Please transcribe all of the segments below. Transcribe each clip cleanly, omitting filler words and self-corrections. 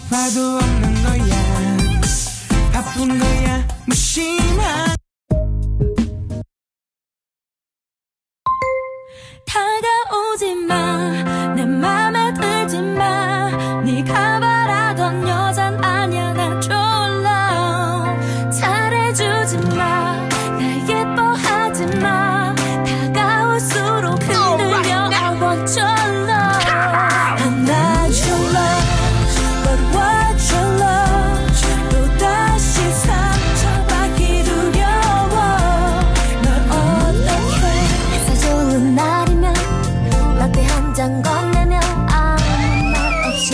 봐도 없는 거야. 바쁜 거야. 무심한 다가오지 마, 내 맘에 들지 마. 네가 바라던 여잔 아니야. 난 졸라 잘해주지 마, 날 예뻐하지 마. 다가올수록 흔들려. I want your love. I'm not your love, but what your love. 또다시 상처받기 두려워. 널 어떡해. 햇살 좋은 날이면 라떼 한 잔 건네면 아무 말 없이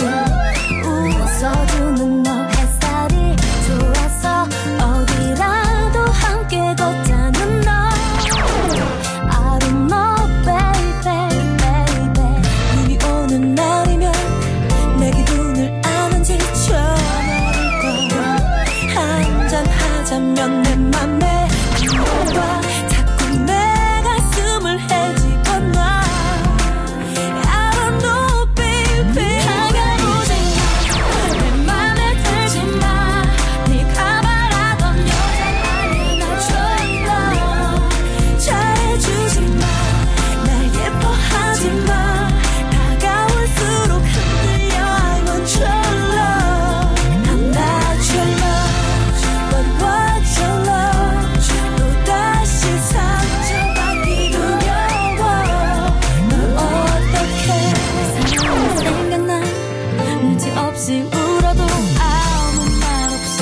웃어주는 너. 햇살이 좋아서 어디라도 함께 걷자는 너. I don't know baby, baby. 눈이 오는 날이면 내 기분을 아는지 쳐버릴 거야. 한잔 하자면 내 맘에 너와 자꾸 내 가슴을 헤집어놔. I don't know baby. 다가오지 마, 내 맘에 들지 마. 네가 바라던 여잔 아니야. 나 졸라 잘해주지 마, 날 예뻐하지 마. 다가올수록 흔들려. I want your love. I'm not your love, but what your love. 또다시 상처받기 두려워. 널 어떡해. 사랑이 생각나 눈치 없이 울어도 아무 말 없이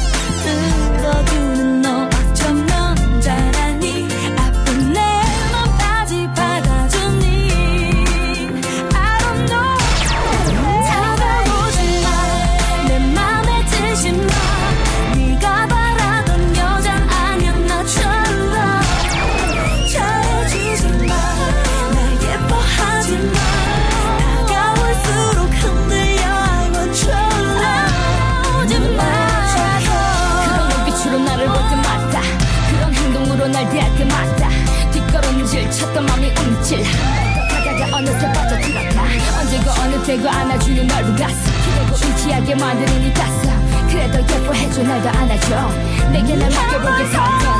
들어주는 너. 어쩌면 잘하니 아픈 내 맘까지 받아주니. I don't know. 다가오지 마, 내 맘에 들지 마. 네가 바라던 여잔 아니야. 나 졸라 잘해주지 마, 날 예뻐하지 마. 다가올수록 흔들려. I want your love. 오지 마. 그런 눈빛으로 나를 볼 때마다, 그런 행동으로 날 대할 때마다 뒷걸음질 쳤던 맘이 움찔. 다가가 어느새 빠져들어가. 언제고 어느 때고 안아주는 넓은 가슴. 기대고 의지하게 만드는 이 가슴. 그래도 예뻐해줘, 날 더 안아줘. 내게 날 맡겨보게 살아.